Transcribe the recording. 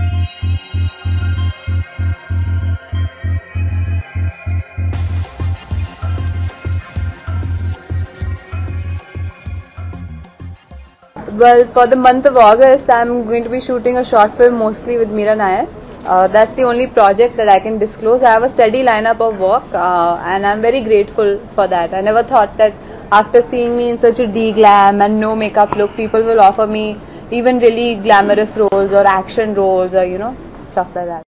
Well, for the month of August, I'm going to be shooting a short film mostly with Mira Nair. That's the only project that I can disclose. I have a steady lineup of work and I'm very grateful for that. I never thought that after seeing me in such a de-glam and no makeup look, people will offer me even really glamorous roles or action roles or, stuff like that.